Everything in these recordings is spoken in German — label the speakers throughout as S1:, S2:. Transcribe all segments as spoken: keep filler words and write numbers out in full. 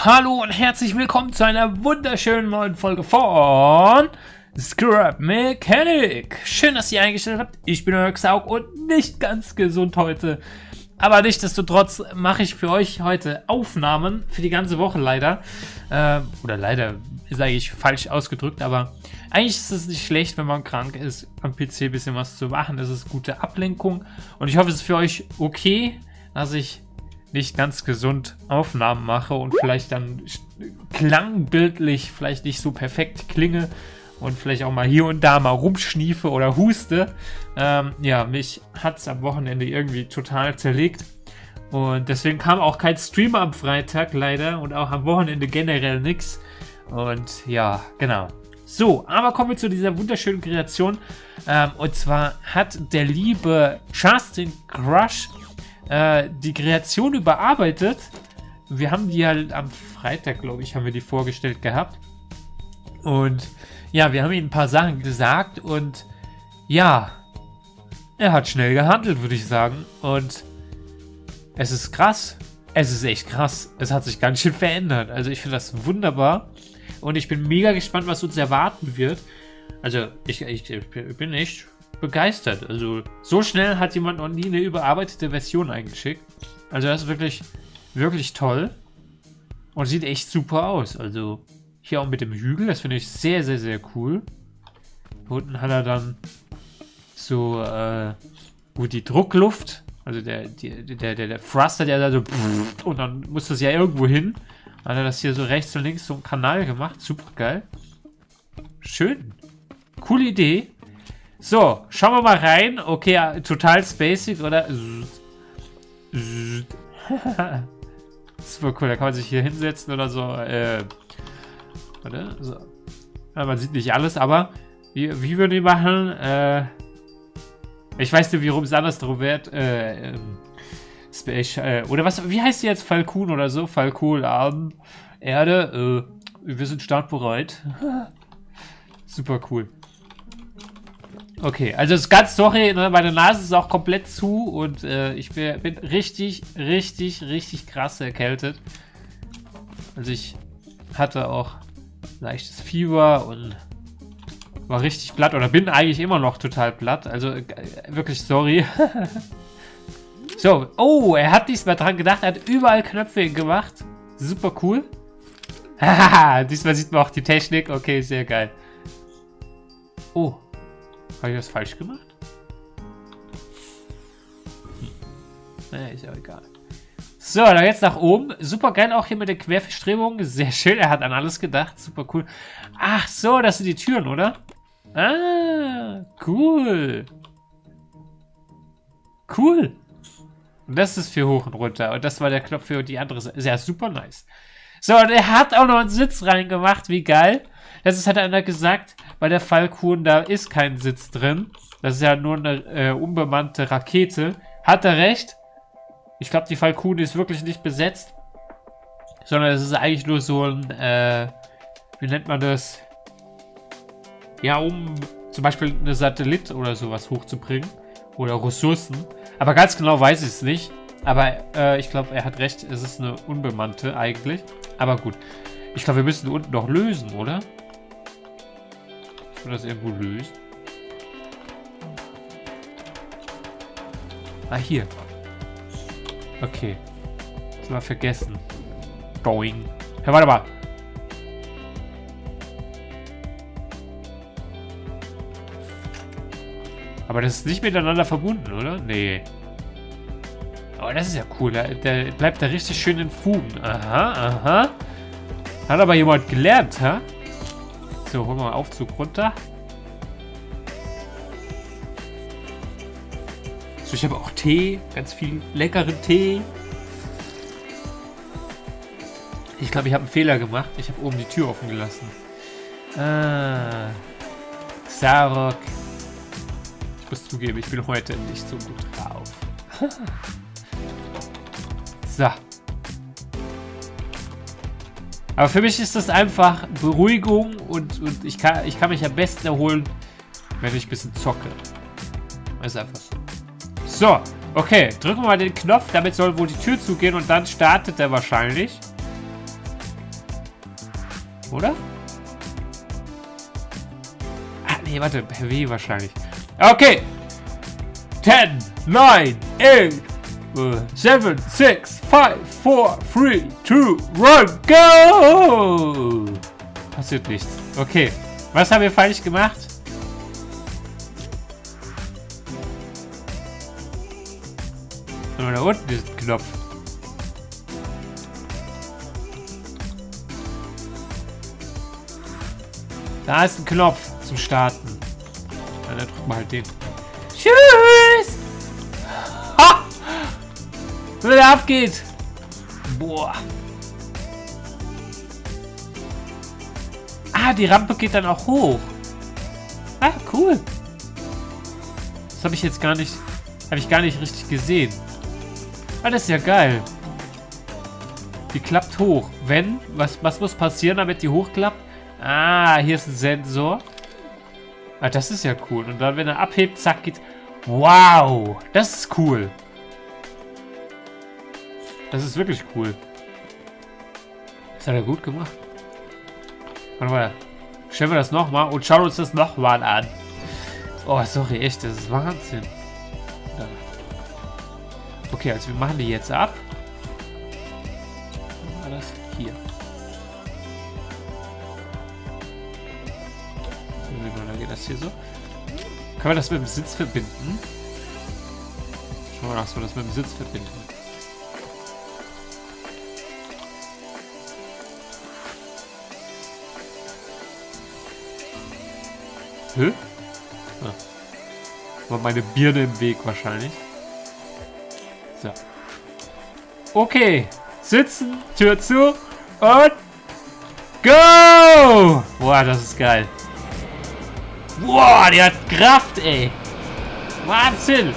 S1: Hallo und herzlich willkommen zu einer wunderschönen neuen Folge von Scrap Mechanic. Schön, dass ihr eingestellt habt. Ich bin euer Xauk und nicht ganz gesund heute. Aber nichtsdestotrotz mache ich für euch heute Aufnahmen für die ganze Woche leider. Äh, oder leider ist eigentlich falsch ausgedrückt, aber eigentlich ist es nicht schlecht, wenn man krank ist, am P C ein bisschen was zu machen. Das ist gute Ablenkung. Und ich hoffe, es ist für euch okay, dass ich nicht ganz gesund Aufnahmen mache und vielleicht dann klangbildlich vielleicht nicht so perfekt klinge und vielleicht auch mal hier und da mal rumschniefe oder huste. Ähm, ja, mich hat es am Wochenende irgendwie total zerlegt und deswegen kam auch kein Stream am Freitag leider und auch am Wochenende generell nichts. Und ja, genau. So, aber kommen wir zu dieser wunderschönen Kreation. Ähm, und zwar hat der liebe Justin Crush die Kreation überarbeitet. Wir haben die ja am Freitag, glaube ich, haben wir die vorgestellt gehabt. Und ja, wir haben ihm ein paar Sachen gesagt und ja, er hat schnell gehandelt, würde ich sagen. Und es ist krass. Es ist echt krass. Es hat sich ganz schön verändert. Also ich finde das wunderbar. Und ich bin mega gespannt, was uns erwarten wird. Also ich, ich, ich bin echt begeistert. Also so schnell hat jemand noch nie eine überarbeitete Version eingeschickt. Also das ist wirklich, wirklich toll. Und sieht echt super aus. Also hier auch mit dem Hügel, das finde ich sehr, sehr, sehr cool. Hier unten hat er dann so äh, gut die Druckluft. Also der, die, der, der, der Thruster, der da so und dann muss das ja irgendwo hin. Hat er das hier so rechts und links so einen Kanal gemacht. Super geil. Schön. Coole Idee. So, schauen wir mal rein. Okay, ja, total spacig, oder? Super cool, da kann man sich hier hinsetzen oder so. Äh, oder? So. Ja, man sieht nicht alles, aber wie, wie würden die machen? Äh, ich weiß nicht, wie rum es andersrum wird. Äh, ähm, Space, äh, oder was? Wie heißt die jetzt? Falcon oder so? Falcon, Arm, Erde. Äh, wir sind startbereit. Super cool. Okay, also das ganz sorry, ne, meine Nase ist auch komplett zu und äh, ich bin, bin richtig, richtig, richtig krass erkältet. Also ich hatte auch leichtes Fieber und war richtig platt oder bin eigentlich immer noch total platt. Also äh, wirklich sorry. So, oh, er hat diesmal dran gedacht, er hat überall Knöpfe gemacht. Super cool. Haha, diesmal sieht man auch die Technik. Okay, sehr geil. Oh. Habe ich das falsch gemacht? Hm. Naja, ist ja egal. So, dann jetzt nach oben. Super geil auch hier mit den Querverstrebungen. Sehr schön, er hat an alles gedacht. Super cool. Ach so, das sind die Türen, oder? Ah, cool. Cool. Und das ist für hoch und runter. Und das war der Knopf für die andere Seite. Ja, super nice. So, und er hat auch noch einen Sitz reingemacht. Wie geil. Das ist, hat einer gesagt, bei der Falcon, da ist kein Sitz drin. Das ist ja nur eine äh, unbemannte Rakete. Hat er recht? Ich glaube, die Falcon ist wirklich nicht besetzt. Sondern es ist eigentlich nur so ein, äh, wie nennt man das? Ja, um zum Beispiel eine Satellit oder sowas hochzubringen. Oder Ressourcen. Aber ganz genau weiß ich es nicht. Aber äh, ich glaube, er hat recht, es ist eine unbemannte eigentlich. Aber gut. Ich glaube, wir müssen unten noch lösen, oder? Das irgendwo lösen. Ah, hier. Okay. Das mal vergessen. Going. Ja, warte mal. Aber das ist nicht miteinander verbunden, oder? Nee. Aber das ist ja cool. Der, der bleibt da richtig schön in Fugen. Aha, aha. Hat aber jemand gelernt, ha? So, holen wir mal Aufzug runter. So, ich habe auch Tee. Ganz viel leckeren Tee. Ich glaube, ich habe einen Fehler gemacht. Ich habe oben die Tür offen gelassen. Ah. Xarok. Ich muss zugeben, ich bin heute nicht so gut drauf. So. Aber für mich ist das einfach Beruhigung und, und ich, kann, ich kann mich am besten erholen, wenn ich ein bisschen zocke. Das ist einfach so. So, okay. Drücken wir mal den Knopf, damit soll wohl die Tür zugehen und dann startet er wahrscheinlich. Oder? Ah, nee, warte. Per W wahrscheinlich. Okay. ten, neun, acht, seven, six, five, four, three, two, one, go! Passiert nichts. Okay. Was haben wir falsch gemacht? Da unten ist ein Knopf. Da ist ein Knopf zum Starten. Dann drücken wir halt den. Tschüss! Ha! Wenn der abgeht. Boah. Ah, die Rampe geht dann auch hoch. Ah, cool. Das habe ich jetzt gar nicht, habe ich gar nicht richtig gesehen. Ah, das ist ja geil. Die klappt hoch. Wenn, was, was muss passieren, damit die hochklappt? Ah, hier ist ein Sensor. Ah, das ist ja cool. Und dann, wenn er abhebt, zack, geht... Wow, das ist cool. Das ist wirklich cool. Das hat er gut gemacht. Warte mal. Stellen wir das nochmal und schauen uns das nochmal an. Oh, sorry, echt, das ist Wahnsinn. Ja. Okay, also wir machen die jetzt ab. Was war das? Hier. Dann geht das hier so. Können wir das mit dem Sitz verbinden? Schauen wir mal, dass wir das mit dem Sitz verbinden. Hä? Ah. War meine Birne im Weg wahrscheinlich. So. Okay. Sitzen, Tür zu und go! Boah, das ist geil. Boah, die hat Kraft, ey. Wahnsinn.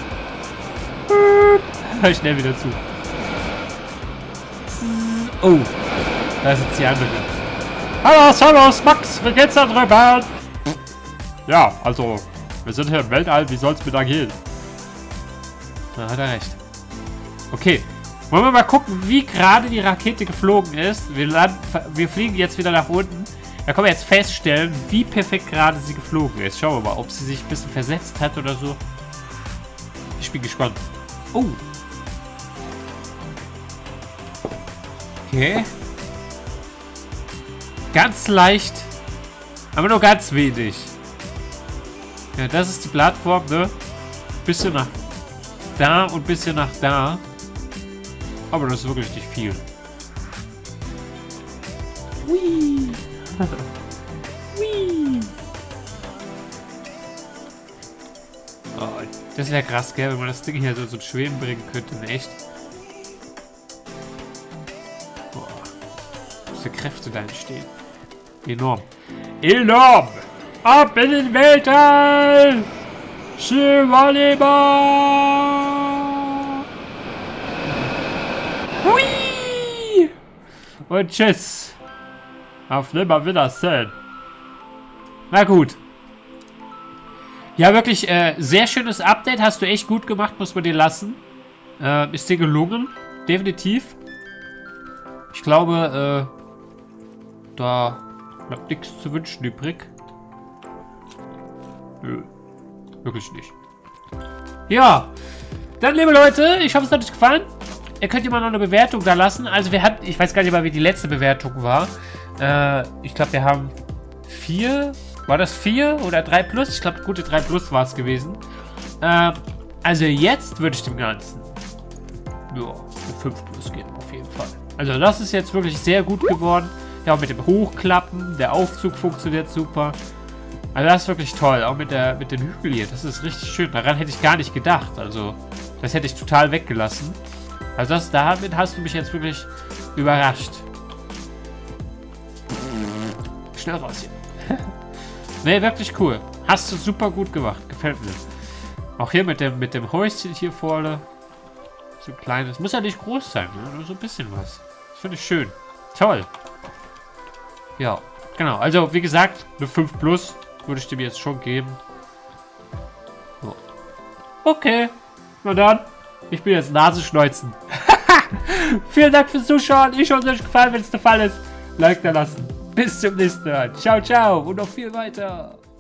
S1: Hör schnell wieder zu. Oh, da ist jetzt die andere. Hallo, servus, Max, wie geht's da drüber? Ja, also, wir sind hier im Weltall, wie soll's mir da gehen? Da hat er recht. Okay, wollen wir mal gucken, wie gerade die Rakete geflogen ist. Wir, landen, wir fliegen jetzt wieder nach unten. Da können wir jetzt feststellen, wie perfekt gerade sie geflogen ist. Schauen wir mal, ob sie sich ein bisschen versetzt hat oder so. Ich bin gespannt. Oh. Okay. Ganz leicht. Aber nur ganz wenig. Ja, das ist die Plattform, ne? Bisschen nach da und bisschen nach da. Aber das ist wirklich nicht viel. Hui. Hui. Oh, das wäre krass, gell, wenn man das Ding hier so zum Schweben bringen könnte, in echt. Boah. Was für Kräfte da entstehen. Enorm. Enorm! Ab in den Weltall! Shivaleba! Hui! Und tschüss! Auf Nimmerwiedersehen! Na gut. Ja, wirklich äh, sehr schönes Update. Hast du echt gut gemacht, muss man dir lassen. Äh, ist dir gelungen. Definitiv. Ich glaube, äh, da bleibt nichts zu wünschen übrig. Nö. Wirklich nicht. Ja. Dann, liebe Leute, ich hoffe, es hat euch gefallen. Ihr könnt immer noch eine Bewertung da lassen. Also wir hatten, ich weiß gar nicht mal, wie die letzte Bewertung war. Äh, ich glaube, wir haben vier. War das vier oder drei plus? Ich glaube, gute drei plus war es gewesen. Äh, also jetzt würde ich dem Ganzen ja, eine fünf plus geben, auf jeden Fall. Also das ist jetzt wirklich sehr gut geworden. Ja, auch mit dem Hochklappen. Der Aufzug funktioniert super. Also das ist wirklich toll. Auch mit, der, mit den Hügeln hier. Das ist richtig schön. Daran hätte ich gar nicht gedacht. Also das hätte ich total weggelassen. Also das, damit hast du mich jetzt wirklich überrascht. Schnell raus hier. Ne, wirklich cool. Hast du super gut gemacht. Gefällt mir. Auch hier mit dem, mit dem Häuschen hier vorne. So ein kleines. Muss ja nicht groß sein. Ne? Nur so ein bisschen was. Das finde ich schön. Toll. Ja, genau. Also, wie gesagt, eine fünf plus würde ich dem jetzt schon geben. So. Okay. Na dann. Ich bin jetzt Nasenschneuzen. Vielen Dank fürs Zuschauen. Ich hoffe, es hat euch gefallen. Wenn es der Fall ist, Like da lassen. Bis zum nächsten Mal. Ciao, ciao und noch viel weiter.